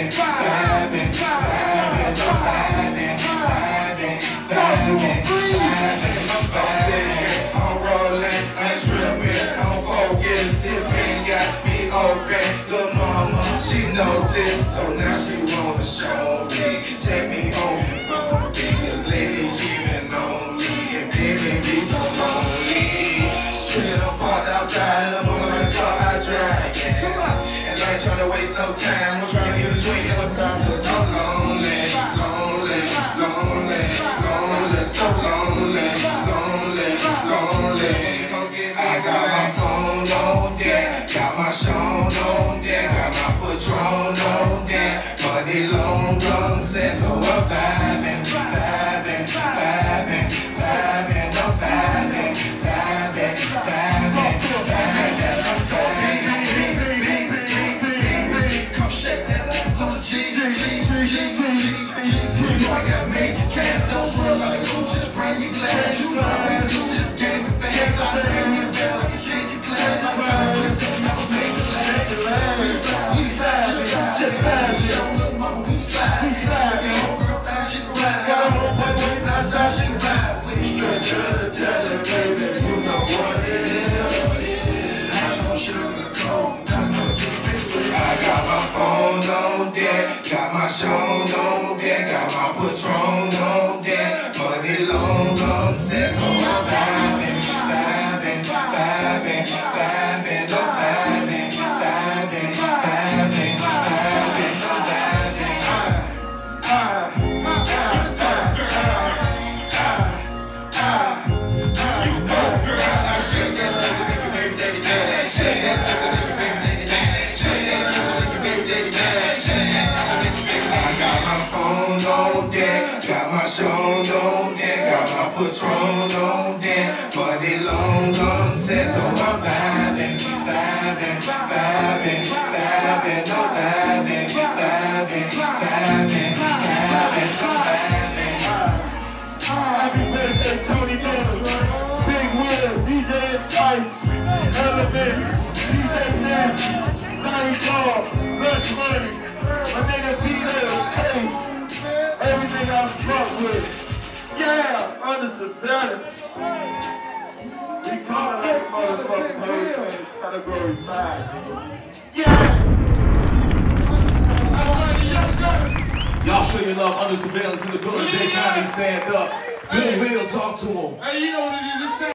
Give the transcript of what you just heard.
I'm rolling, I'm tripping, I'm focused. This thing got me open. Good mama, she noticed, so now she wanna show me, take me home. Because lately she been on me and baby be so lonely. Shit, I'm parked outside, I'm on the car I drive, yeah. And I ain't tryna waste no time, I'm tryna get between your car, cause I'm lonely, lonely, lonely, lonely, so lonely, lonely, lonely. I got my phone on deck, got my Sean on deck, got my Patron on deck, money long gun set, so I'm vibing, vibing, vibing, vibing, I'm vibing, vibing, vibing, vibing. Come shake that ass on the G. You know I got major cash, don't worry about the cool, just bring your glass. You know how we do this game with fans, I bring you down, I can change your class. I never make it last. We vibe, show little mama we slide. If your whole girl fast, she can ride. Got a whole boy waiting outside, she can ride. We straight tell her, baby, you know what it is. I don't sugarcoat, not gonna keep it real. I got my phone on deck, got my Sean on deck, got my Patron on deck, money long gun set, so I'm vibing, vibing, vibing, vibing, I'm vibing, vibing, vibing, vibing, you go, girl, I shake that pussy, make your baby daddy mad. Shake that pussy, make your baby daddy mad. Shake that pussy, make your baby daddy mad. Shake that pussy, make your baby daddy mad. I got my phone on deck, got my Sean on deck, got my Patron on deck, money long gun set, so I'm vibing, vibing, vibing, vibing, I'm vibing, vibing, vibing, vibing, vibing. Happy birthday, Tony Dillon, Big Will, DJ Tice, Element, DJ Sam, Larry Paul, Lunch Money, my nigga Peter, Pace, everything I fuck with. Yeah, under surveillance. We call it like a motherfucking hurricane, category 5. Yeah! That's right, the young guns. Y'all show your love under surveillance in the building. Jay Johnny, stand up. Good Will, talk to him. Hey, you know what it is?